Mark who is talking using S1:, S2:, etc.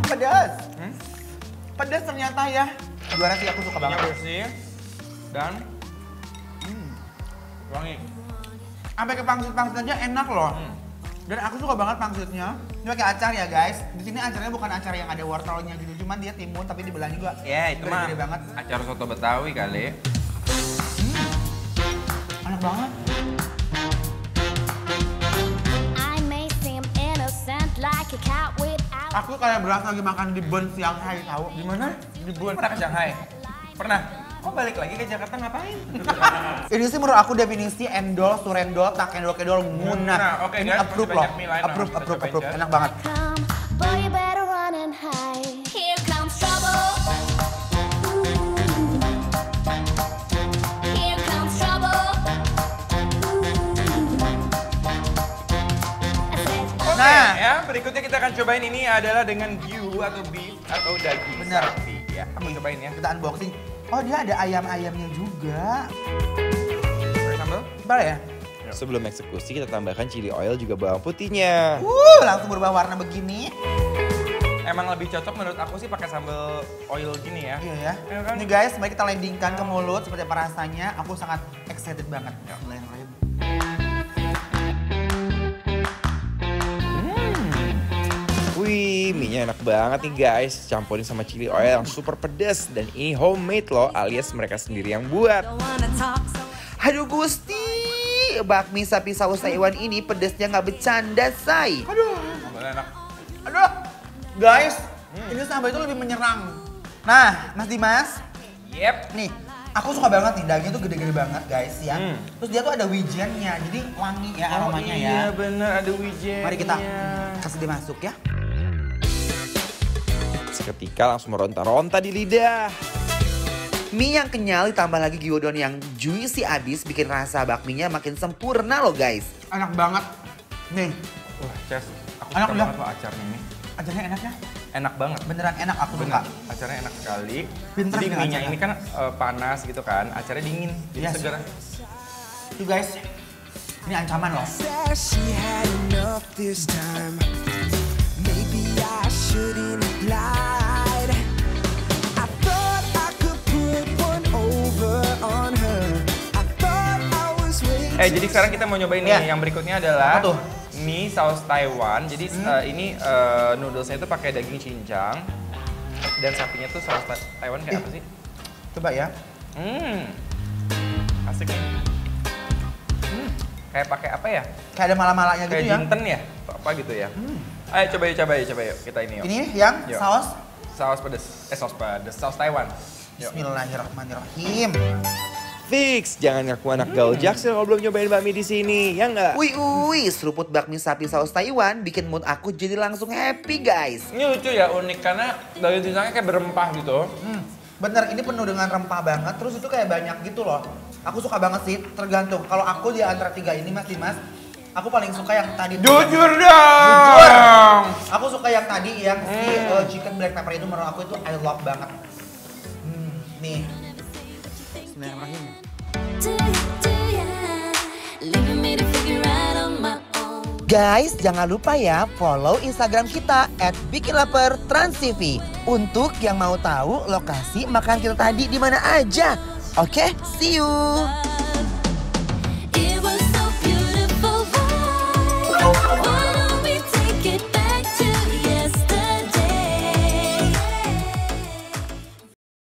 S1: Pedas. Pedas ternyata ya. Juara sih, aku suka banget.
S2: Bersih dan wangi.
S1: Sampai ke pangsit aja enak loh. Dan aku suka banget pangsitnya. Ini pakai acar ya guys. Di sini acarnya bukan acar yang ada wortelnya gitu, cuman dia timun tapi dibelah juga.
S2: Ya itu mah
S1: gede banget.
S2: acar soto Betawi kali.
S1: Enak banget. Aku kayak berasa lagi makan di Bun Shanghai, tahu?
S2: Di mana? Di Bun. Pernah ke Shanghai? Pernah. Kok balik lagi ke Jakarta ngapain?
S1: Ini sih menurut aku definisi endol, surendol, tak endol kedol, munah.
S2: Nah, oke,
S1: ini
S2: guys,
S1: approve
S2: masih
S1: loh.
S2: banyak mie lain,
S1: Approve,
S2: kita
S1: approve,
S2: cobain,
S1: approve.
S2: guys.
S1: Enak banget.
S2: Oke,
S1: Nah.
S2: ya berikutnya kita akan cobain ini adalah dengan gyu atau beef atau daging
S1: Bener.
S2: sapi. Ya, kamu cobain ya.
S1: Kita unboxing. Oh dia ada ayam-ayamnya juga.
S2: Pakai sambal?
S1: Boleh ya?
S3: Sebelum eksekusi kita tambahkan chili oil juga bawang putihnya.
S1: Langsung berubah warna begini.
S2: Emang lebih cocok menurut aku sih pakai sambal oil gini ya.
S1: Iya ya.
S2: Iya kan?
S1: Ini guys, mari kita landingkan ke mulut seperti apa rasanya. Aku sangat excited banget. Mulai.
S3: Wih, mie-nya enak banget nih guys. Campurin sama chili oil yang super pedas. Dan ini homemade loh, alias mereka sendiri yang buat.
S1: Aduh Gusti, bakmi sapi saus Taiwan ini pedesnya nggak bercanda, say.
S2: Sambalnya enak.
S1: Aduh, guys, ini sambal itu lebih menyerang. Nah, Mas Dimas,
S2: Yep.
S1: nih, aku suka banget nih, dagingnya tuh gede-gede banget guys ya. Terus dia tuh ada wijennya, jadi wangi ya aromanya ya.
S2: Iya bener, ada wijen.
S1: Mari kita kasih dia masuk ya.
S3: Seketika langsung meronta-ronta di lidah.
S1: Mie yang kenyal ditambah lagi gyudon yang juicy abis bikin rasa bakminya makin sempurna loh guys. Enak banget. Nih,
S2: Wah, Ces, aku
S1: Enak
S2: suka
S1: udah.
S2: banget loh acarnya ini.
S1: ajarnya enak ya?
S2: Enak banget.
S1: Beneran enak, aku
S2: Bener,
S1: suka.
S2: acaranya enak sekali.
S1: Pinter
S2: Jadi
S1: nih
S2: mie-nya
S1: acaranya.
S2: ini kan panas gitu kan, acaranya dingin. Jadi
S1: Yes.
S2: segar.
S1: Tuh guys, ini ancaman loh.
S4: Said she had enough this time. Maybe I shouldn't have lied. I thought I could put one over on her. I thought I was waiting.
S2: Jadi sekarang kita mau nyobain
S1: Iya.
S2: nih. Yang berikutnya adalah
S1: Apa tuh?
S2: mie saus Taiwan. Jadi ini noodlesnya itu pakai daging cincang dan sapinya tuh saus Taiwan kayak apa sih?
S1: Coba ya.
S2: Asik nih. Kayak pakai apa ya?
S1: Kayak ada malah-malahnya
S2: Kayak
S1: gitu ya.
S2: jinten ya? Atau apa gitu ya? Ayo coba yuk kita ini yuk.
S1: Ini yang
S2: Yuk.
S1: saus.
S2: Saus pedes. Saus pedes. Saus Taiwan. Yuk.
S1: Bismillahirrahmanirrahim.
S3: Fix, jangan ngaku anak gaul Jaksel kalau belum nyobain bakmi di sini, ya nggak?
S1: Wih, seruput bakmi sapi saus Taiwan bikin mood aku jadi langsung happy guys.
S2: Ini lucu ya, unik karena daging cincangnya kayak berempah gitu.
S1: Bener, ini penuh dengan rempah banget, terus itu kayak banyak gitu loh. Aku suka banget sih, tergantung. Kalau aku di antara tiga ini Mas Dimas, aku paling suka yang tadi.
S2: Jujur dong!
S1: Jujur! Aku suka yang tadi, yang si chicken black pepper itu menurut aku itu I love banget. Nih. Bismillahirrahmanirrahim. Guys, jangan lupa ya follow Instagram kita @bikinlapertransTV untuk yang mau tahu lokasi makan kita tadi di mana aja. Oke, see you.